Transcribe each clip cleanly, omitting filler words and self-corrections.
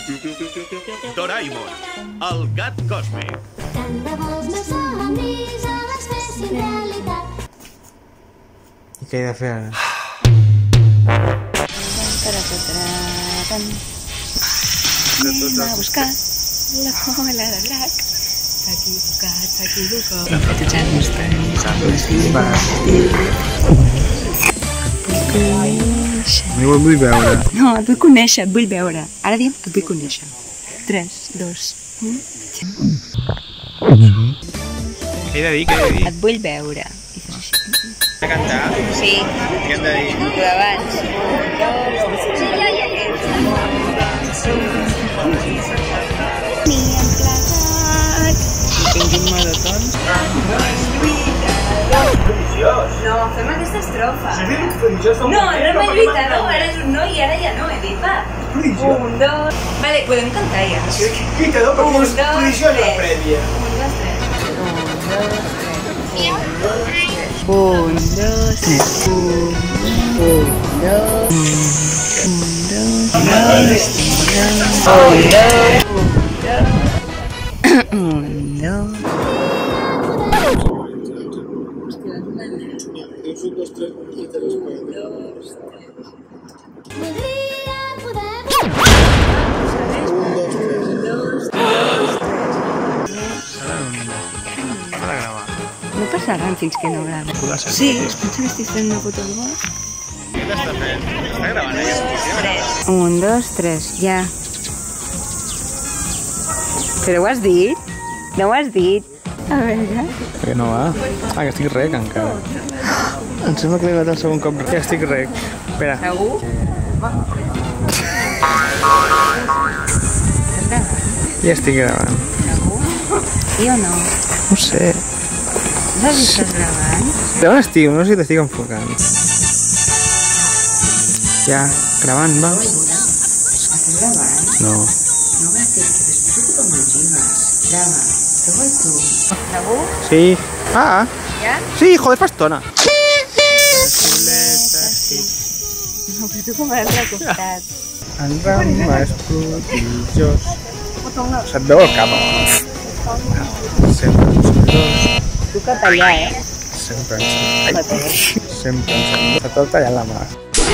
Doraemon, el gat còsmic. Tant de bo els meus somnis les fessin realitat. I què he de fer ara? Anem a buscar la cola de drac. S'ha equivocat. Plantejant-nos tenis, No ho vull veure. No, et vull conèixer, et vull veure. Ara diem, et vull conèixer. 3, 2, 1... Què he de dir? Què he de dir? Et vull veure. I fes així. He de cantar? Sí. Què hem de dir? Però abans. Ni emplaçat. Tinguin malotons. No, fem aquesta estrofa. No, era una lluita, no? Ara és un no i ara ja no, he dit, va. 1, 2... Vale, podem cantar ja. Lluita, no? Perquè és posició en la prèvia. 1, 2, 3. 1, 2, 3. Voldria poder... No passaran fins que no gravi. Sí, es pensa que estic fent una foto al bosc. Què t'està fent? Està gravant ella? 1, 2, 3, ja. Però ho has dit? No ho has dit? A veure... Que no va? Ah, que estic rec encara. Em sembla que l'he anat el segon cop rec. Ja estic rec. Espera. Segur? Ja estic gravant. Segur? Sí o no? No sé. No has estàs gravant? D'on estic? No sé si t'estic enfocant. Ja, gravant, va. Estàs gravant? No. No gràcies, que després ho com el llibres. Grava. Què vols tu? Segur? Sí. Ah, Ja? sí, joder, fa estona. No, però tu com l'has recostat. El ram és prodigiós. Se't veu el cap. Sempre ens dos. Tu cap allà, Sempre ens Sempre ens se tot tallant la mà.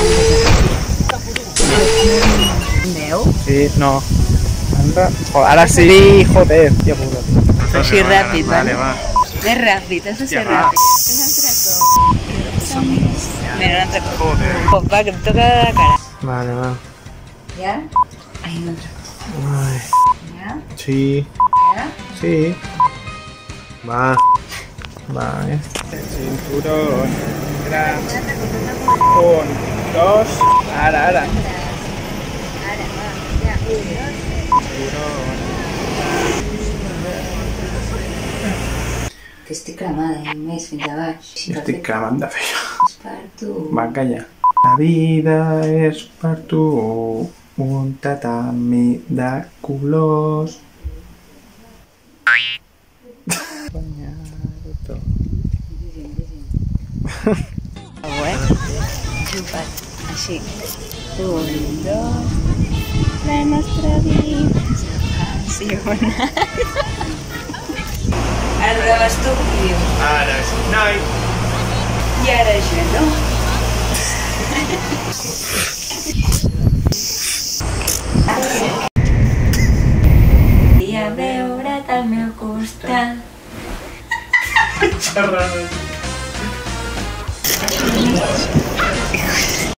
Veu? Sí, no. Ara sí, joder. Ja puc. Així ràpid, vale, va. Més ràpid, has de ser Ja va. ràpid. És altre cop. Mira, un altre cop. Va, que em toca la cara. Vale, va. Ja? Ai, un altre cop. Ai, Ja? sí, Ja? sí. Va. Va, Cinturón. Gran. 1, 2. Ara. Ara, va. Ja, 1, 2, 3. Que estic cremada, i més fins a baix. Estic cremant de fer. És per tu. Va, calla. La vida és per tu, un tatami de colors. Jupat. Així. 1, 2. La nostra vida és apassionant. Ara proves tu i dius. Ara és un noi. I ara jo no. I a veure't al meu costat. Xerrada.